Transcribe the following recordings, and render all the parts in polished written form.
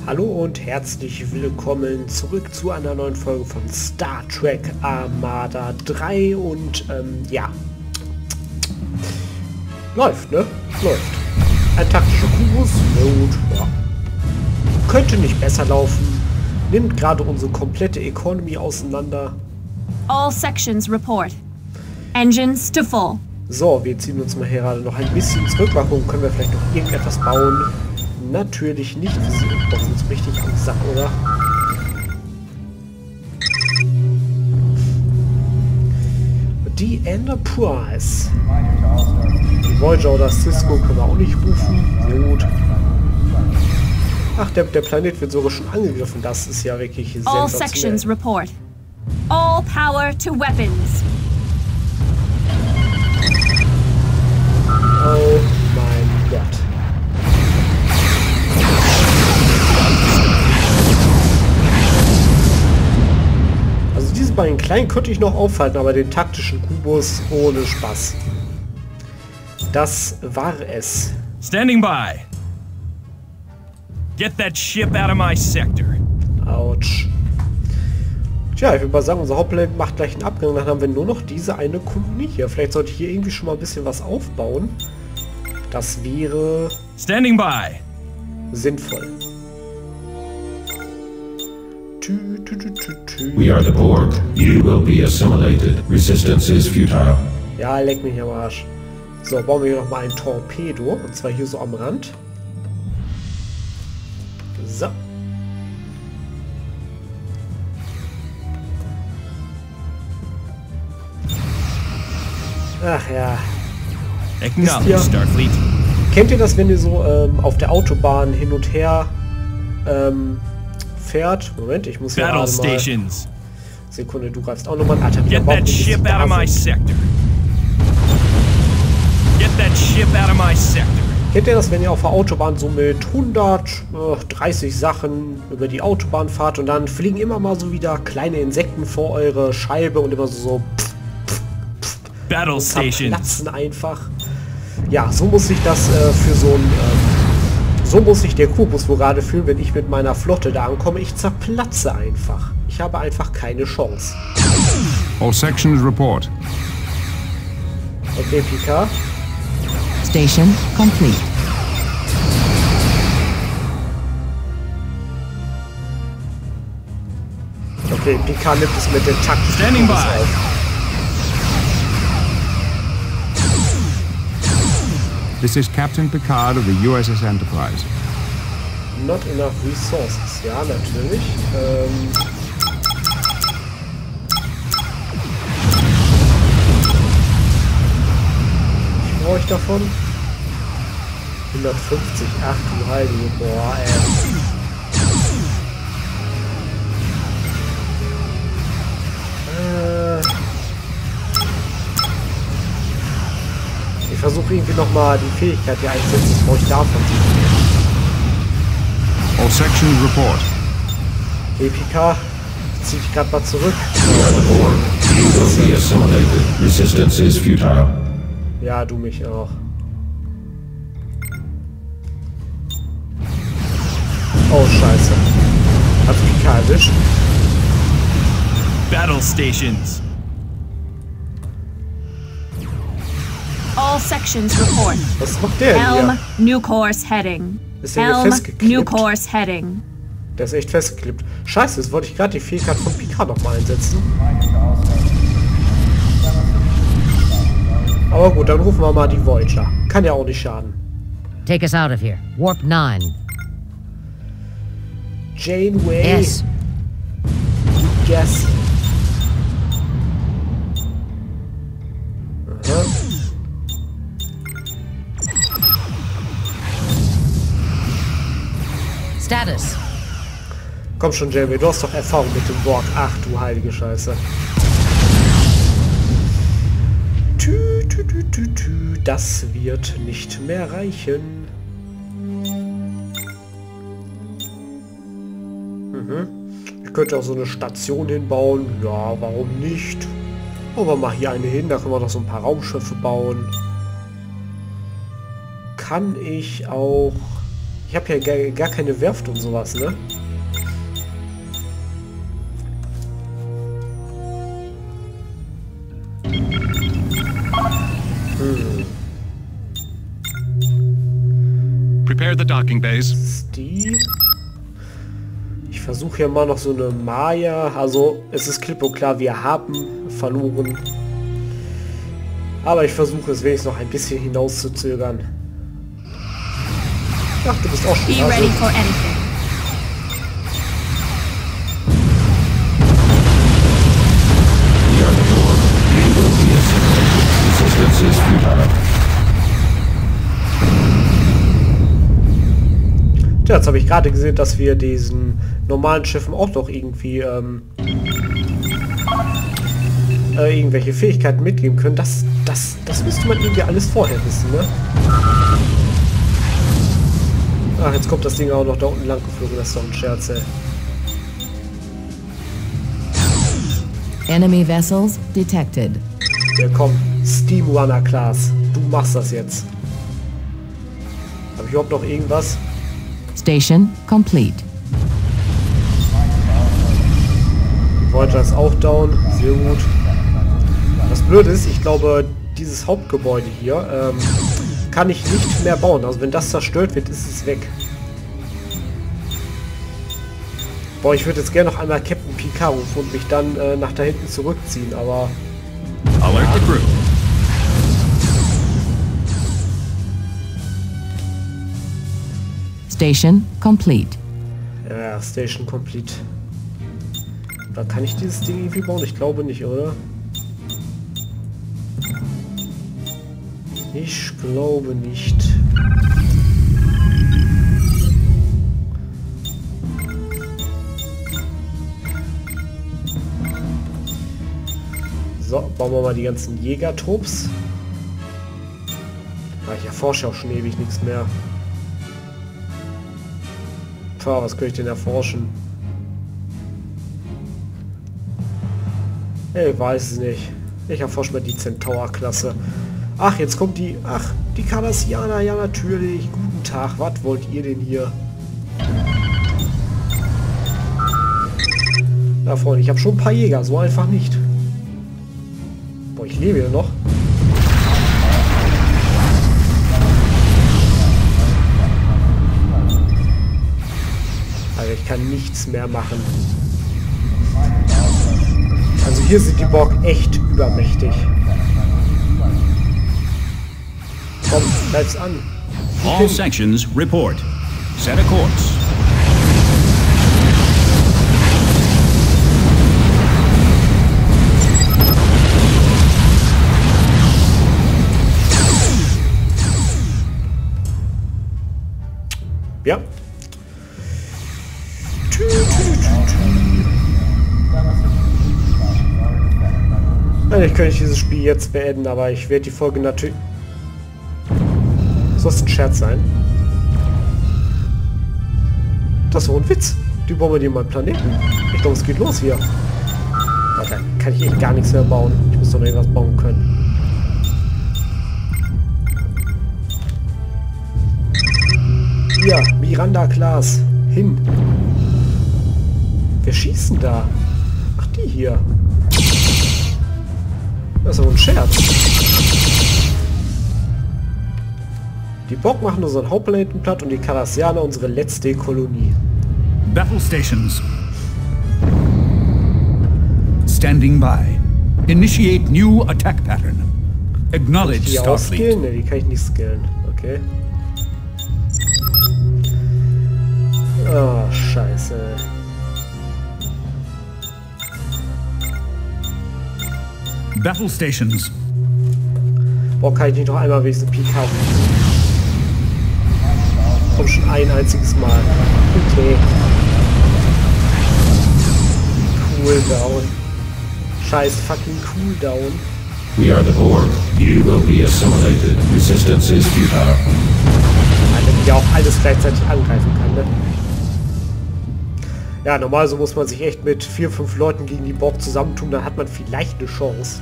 Hallo und herzlich willkommen zurück zu einer neuen Folge von Star Trek Armada 3 und ja, läuft, ne? Läuft. Ein taktischer Kubus, gut, ja. Könnte nicht besser laufen, nimmt gerade unsere komplette Economy auseinander. All sections report. Engines to full. So, wir ziehen uns mal hier gerade noch ein bisschen zurück. Mal gucken, können wir vielleicht noch irgendetwas bauen? Natürlich nicht. Wir sind uns richtig am Sack, oder? Die Enterprise. Die Voyager oder Cisco können wir auch nicht rufen. Gut. Ach, der Planet wird sogar schon angegriffen. Das ist ja wirklich sensationell. All sections report. All power to weapons. Oh mein Gott. Also diese beiden kleinen könnte ich noch aufhalten, aber den taktischen Kubus ohne Spaß. Das war es. Standing by. Get that ship out of my sector. Autsch. Tja, ich würde mal sagen, unser Hauptplanet macht gleich einen Abgang, dann haben wir nur noch diese eine Kolonie hier. Vielleicht sollte ich hier irgendwie schon mal ein bisschen was aufbauen. Das wäre... Standing by. Sinnvoll. We are the Borg. You will be assimilated. Resistance is futile. Ja, leck mich am Arsch. So, bauen wir hier nochmal ein Torpedo. Und zwar hier so am Rand. So. Ach ja. Acknowledge, Starfleet. Kennt ihr das, wenn ihr so auf der Autobahn hin und her fährt? Moment, ich muss hier Battle gerade mal... stations. Sekunde, du greifst auch nochmal an. Get that ship out of my sector. Get that ship out of my sector. Kennt ihr das, wenn ihr auf der Autobahn so mit 130 Sachen über die Autobahn fahrt und dann fliegen immer mal so wieder kleine Insekten vor eure Scheibe und immer so Battle stations. platzen einfach. Ja, so muss sich das für so ein so muss sich der Kubus wohl gerade fühlen, wenn ich mit meiner Flotte da ankomme. Ich zerplatze einfach. Ich habe einfach keine Chance. All sections report. Okay, Picard. Station complete. Okay, Picard nimmt es mit dem Takt. Standing by. This is Captain Picard of the USS Enterprise. Not enough resources. Ja, natürlich. Was brauche ich davon? 150. Ach du Heilige. Boah, ey. Ich versuche irgendwie nochmal die Fähigkeit hier einzusetzen. Was brauche ich davon? All sections report. EPK, zieh dich gerade mal zurück. We are the Borg. You will be assimilated. Resistance is futile. Ja, du mich auch. Oh, scheiße. Hat PK erwischt? Battle stations. All sections report. Was macht der Helm, hier? new course heading. Ist der hier Helm, festgeklebt? new course heading. Der ist echt festgeklebt. Scheiße, jetzt wollte ich gerade die Fähigkeit von Picard nochmal einsetzen. Aber gut, dann rufen wir mal die Voyager. Kann ja auch nicht schaden. Take us out of here. Warp 9. Janeway. Yes. Yes. Aha. Status. Komm schon, Janeway, du hast doch Erfahrung mit dem Borg. Ach du heilige Scheiße. Das wird nicht mehr reichen. Ich könnte auch so eine Station hinbauen. Ja, warum nicht? Aber mal hier eine hin, da können wir noch so ein paar Raumschiffe bauen. Kann ich auch Ich habe ja gar keine Werft und sowas, ne? Prepare the docking bays. Die. Ich versuche ja mal noch so eine Maya. Also es ist klipp und klar, wir haben verloren. Aber ich versuche es wenigstens noch ein bisschen hinauszuzögern. Ach, du bist auch schon Be ready for anything. We are the Borg. You will be assimilated. Resistance is futile. Tja, jetzt habe ich gerade gesehen, dass wir diesen normalen Schiffen auch noch irgendwie irgendwelche Fähigkeiten mitgeben können. Das müsste man irgendwie alles vorher wissen, ne? Ach, jetzt kommt das Ding auch noch da unten lang geflogen. Das ist doch ein Scherz, ey. Enemy vessels detected. Ja, komm. Steam Runner Class. Du machst das jetzt. Habe ich überhaupt noch irgendwas? Station complete. Die Voyager ist auch down. Sehr gut. Das Blöde ist, ich glaube, dieses Hauptgebäude hier kann ich nicht mehr bauen. Also wenn das zerstört wird, ist es weg. Boah, ich würde jetzt gerne noch einmal Captain Picard rufen und mich dann nach da hinten zurückziehen, aber... Alert the crew. Station complete. Ja, Station complete. Da kann ich dieses Ding irgendwie bauen? Ich glaube nicht, oder? Ich glaube nicht. So, bauen wir mal die ganzen Jägertrupps. Ich erforsche auch schon ewig nichts mehr. Tja, was könnte ich denn erforschen? Ich weiß es nicht. Ich erforsche mal die Centaur-Klasse. Ach, jetzt kommt die... Ach, die Cardassianer, ja natürlich. Guten Tag, was wollt ihr denn hier? Na Freunde, ich habe schon ein paar Jäger, so einfach nicht. Boah, ich lebe ja noch. Also ich kann nichts mehr machen. Also hier sind die Borg echt übermächtig. Komm, bleib's an. All sections report. Set a course. Ja. Eigentlich könnte ich dieses Spiel jetzt beenden, aber ich werde die Folge natürlich... Soll es ein Scherz sein? Das war ein Witz. Die bombardieren meinen Planeten. Ich glaube, es geht los hier. Da kann ich echt gar nichts mehr bauen. Ich muss doch noch irgendwas bauen können. Hier, Miranda-Class. Hin. Wer schießt denn da? Ach, die hier. Das ist aber ein Scherz. Die Borg machen unseren Hauptplaneten platt und die Cardassianer unsere letzte Kolonie. Battle stations. Standing by. Initiate new attack pattern. Acknowledge Die Starfleet. ausskillen? Ne, die kann ich nicht skillen. Okay. Oh, scheiße. Battle stations. Boah, kann ich nicht noch einmal wenigstens Picard rufen? Komm, schon ein einziges Mal. Okay. Cooldown. Scheiß fucking Cooldown. We are the Borg. You will be assimilated. Resistance is futile. Alter, die ja auch alles gleichzeitig angreifen kann, ne? Ja, normal so muss man sich echt mit 4, 5 Leuten gegen die Borg zusammentun, dann hat man vielleicht eine Chance.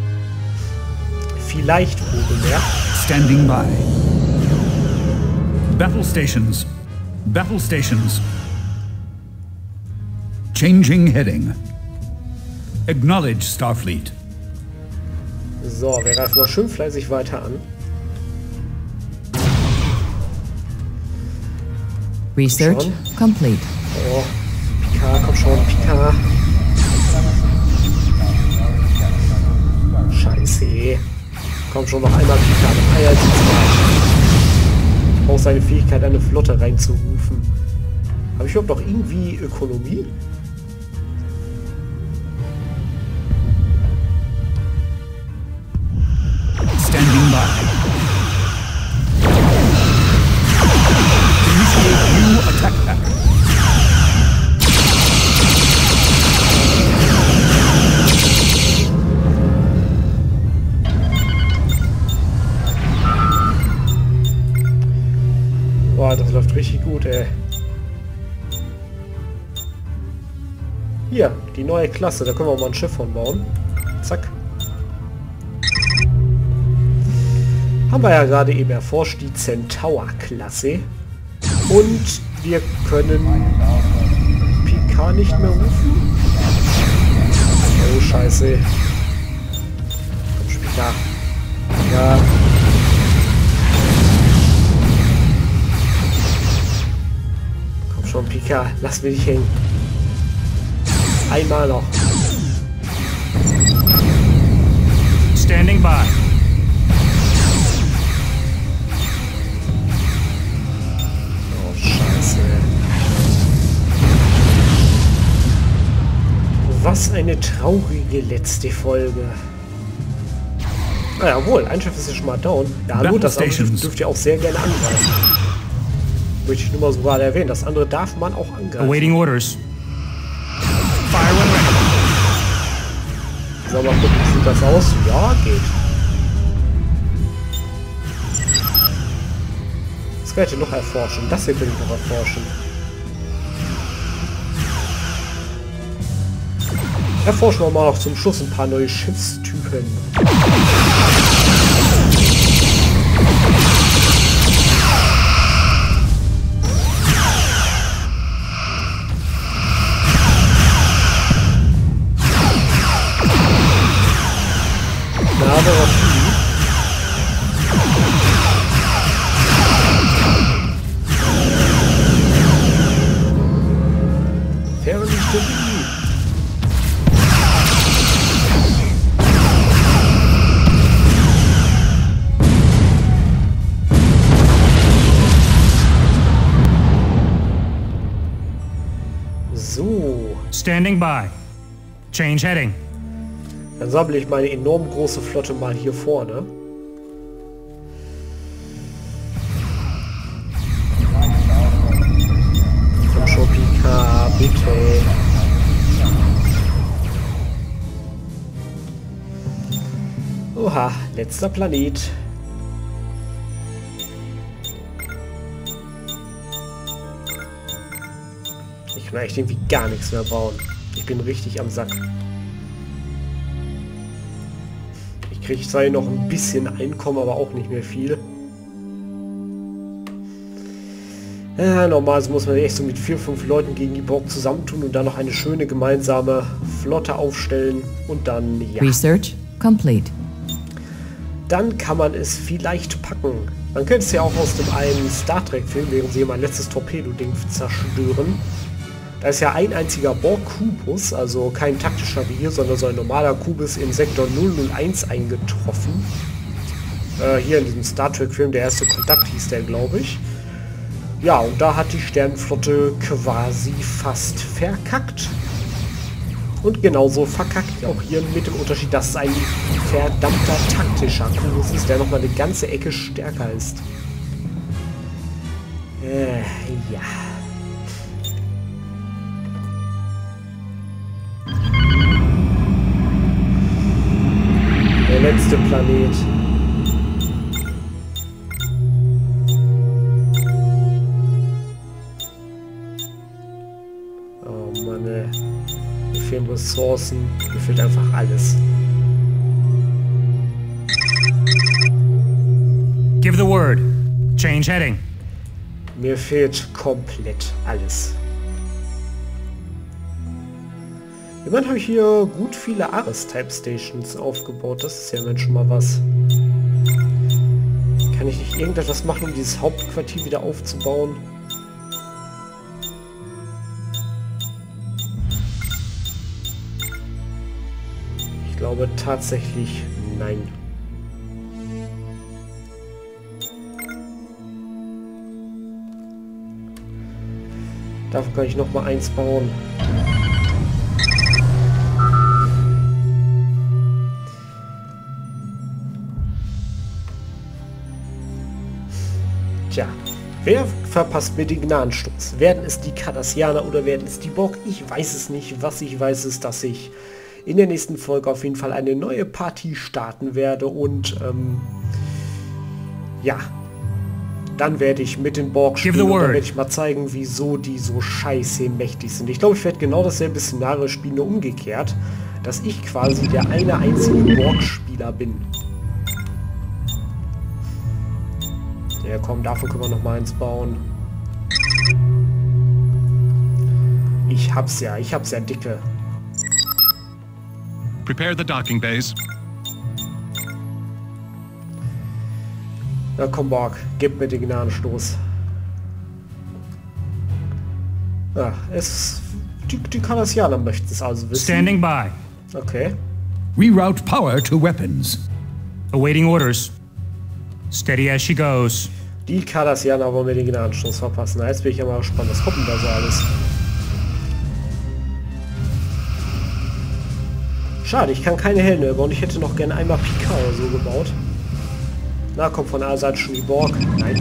Vielleicht, wohlgemerkt. Standing by. Battle stations. Battle stations. Changing heading. Acknowledge Starfleet. So, wir greifen mal schön fleißig weiter an. Research complete. Oh, Picard, komm schon, Picard. Scheiße. Komm schon, noch einmal Picard. Ich brauche seine Fähigkeit, eine Flotte reinzurufen. Habe ich überhaupt noch irgendwie Ökonomie? Standing by. Initiate new attack pattern. Boah, das läuft richtig gut, ey. Hier, die neue Klasse. Da können wir mal ein Schiff von bauen. Zack. Haben wir ja gerade eben erforscht, die Centaur-Klasse. Und wir können Picard nicht mehr rufen. Oh, scheiße. Komm schon, Picard. Ja. Komm schon, Picard. Lass mich nicht hängen. Einmal noch. Standing by. Was eine traurige letzte Folge. Naja, wohl, ein Schiff ist ja schon mal down. Ja, hallo, das andere Schiff dürft ihr auch sehr gerne angreifen. Möchte ich nur mal so gerade erwähnen. Das andere darf man auch angreifen. Awaiting orders. Fire when ready. So, mal gucken, wie sieht das aus? Ja, geht. Das werde ich noch erforschen. Das hier will ich noch erforschen. Erforschen wir mal noch zum Schluss ein paar neue Schiffstypen. Na, aber was Fähre nicht stabil. So. Standing by. Change heading. Dann sammle ich meine enorm große Flotte mal hier vorne. Komm schon, Picard, bitte. Oha, letzter Planet. Ich kann echt irgendwie gar nichts mehr bauen. Ich bin richtig am Sack. Ich kriege zwar noch ein bisschen Einkommen, aber auch nicht mehr viel. Ja, normalerweise muss man echt so mit 4, 5 Leuten gegen die Borg zusammentun und dann noch eine schöne gemeinsame Flotte aufstellen und dann, ja. Research complete. Dann kann man es vielleicht packen. Man könnte es ja auch aus dem einen Star Trek Film, während sie mein letztes Torpedo-Ding zerstören. Da ist ja ein einziger Borg-Kubus, also kein taktischer wie hier, sondern so ein normaler Kubus in Sektor 001 eingetroffen. Hier in diesem Star Trek Film, der erste Kontakt hieß der, glaube ich. Ja, und da hat die Sternenflotte quasi fast verkackt. Und genauso verkackt auch hier mit dem Unterschied, dass es ein verdammter taktischer Kubus ist, der nochmal eine ganze Ecke stärker ist. Ja. Der letzte Planet. Oh Mann, ey. Mir fehlen Ressourcen. Mir fehlt einfach alles. Give the word. Change heading. Mir fehlt komplett alles. Immerhin habe ich hier gut viele Ares-Type-Stations aufgebaut. Das ist ja immerhin schon mal was. Kann ich nicht irgendetwas machen, um dieses Hauptquartier wieder aufzubauen? Ich glaube tatsächlich nein. Dafür kann ich noch mal eins bauen. Tja, wer verpasst mir den Gnadensturz? Werden es die Cardassianer oder werden es die Borg? Ich weiß es nicht. Was ich weiß ist, dass ich in der nächsten Folge auf jeden Fall eine neue Partie starten werde und ja, dann werde ich mit den Borg spielen und dann werde ich mal zeigen, wieso die so scheiße mächtig sind. Ich glaube, ich werde genau dasselbe Szenario spielen, nur umgekehrt, dass ich quasi der eine einzige Borg-Spieler bin. Ja komm, dafür können wir noch mal eins bauen. Ich hab's ja dicke. Prepare the docking bays. Na komm, Borg, gib mir den Gnadenstoß. Ja, die Cardassianer möchten es also wissen. Standing by. Okay. Reroute power to weapons. Awaiting orders. Steady as she goes. Die Cardassianer wollen mir den Gnadenstoß verpassen. Na, jetzt bin ich ja mal gespannt, was kommt denn da so alles? Schade, ich kann keine Helme bauen. Ich hätte noch gerne einmal Picard oder so gebaut. Na, kommt von der Seite schon die Borg. Nein.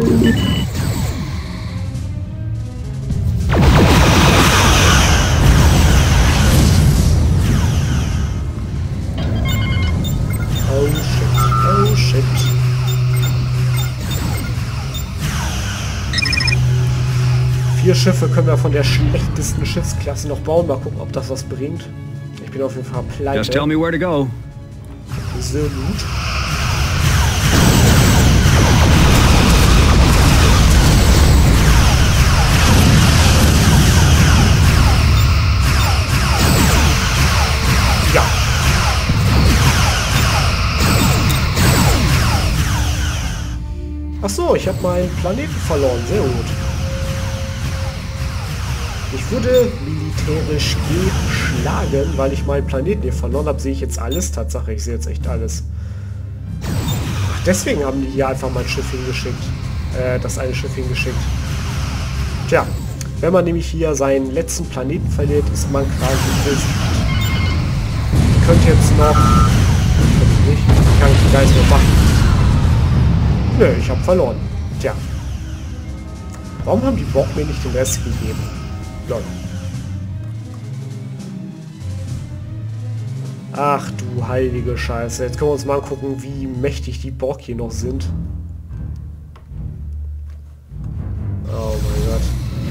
Oh shit, oh shit. Vier Schiffe können wir von der schlechtesten Schiffsklasse noch bauen. Mal gucken, ob das was bringt. Ich bin auf jeden Fall pleite. Just tell me where to go. Sehr gut. Ja. Ach so, ich habe meinen Planeten verloren. Sehr gut. Ich wurde militärisch geschlagen, weil ich meinen Planeten hier verloren habe. Sehe ich jetzt alles? Tatsache, ich sehe jetzt echt alles. Ach, deswegen haben die hier einfach mein Schiff hingeschickt. Das eine Schiff hingeschickt. Tja, wenn man nämlich hier seinen letzten Planeten verliert, ist man quasi besiegt. Ich könnte jetzt noch... Ich kann ich gar nicht mehr machen. Nö, ich habe verloren. Tja. Warum haben die Borg mir nicht den Rest gegeben? Lol. Ach du heilige Scheiße. Jetzt können wir uns mal angucken, wie mächtig die Borg hier noch sind. Oh mein Gott.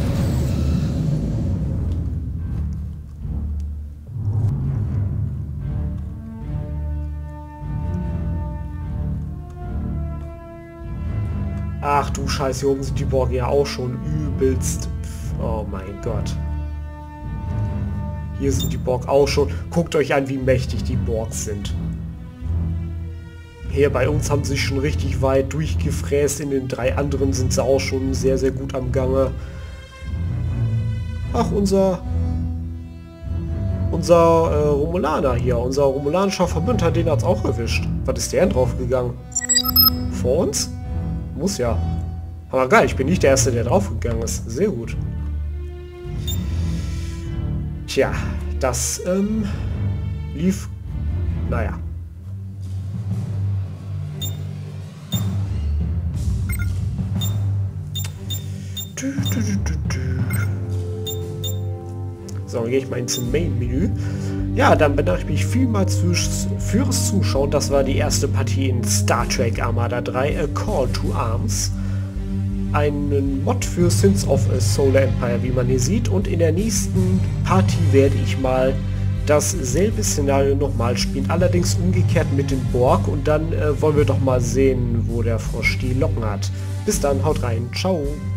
Ach du Scheiße, hier oben sind die Borg ja auch schon übelst. Oh mein Gott. Hier sind die Borg auch schon. Guckt euch an, wie mächtig die Borg sind. Hier bei uns haben sie sich schon richtig weit durchgefräst. In den drei anderen sind sie auch schon sehr, sehr gut am Gange. Ach, unser Romulaner hier. Unser romulanischer Verbündeter, den hat es auch erwischt. Was ist der denn draufgegangen? Vor uns? Muss ja. Aber geil, ich bin nicht der Erste, der draufgegangen ist. Sehr gut. Tja, das lief... Naja. So, dann gehe ich mal ins Main-Menü. Ja, dann bedanke ich mich vielmals fürs Zuschauen. Das war die erste Partie in Star Trek Armada 3, A Call to Arms. Einen Mod für Sins of a Solar Empire, wie man hier sieht. Und in der nächsten Partie werde ich mal dasselbe Szenario nochmal spielen. Allerdings umgekehrt mit den Borg. Und dann wollen wir doch mal sehen, wo der Frosch die Locken hat. Bis dann, haut rein. Ciao.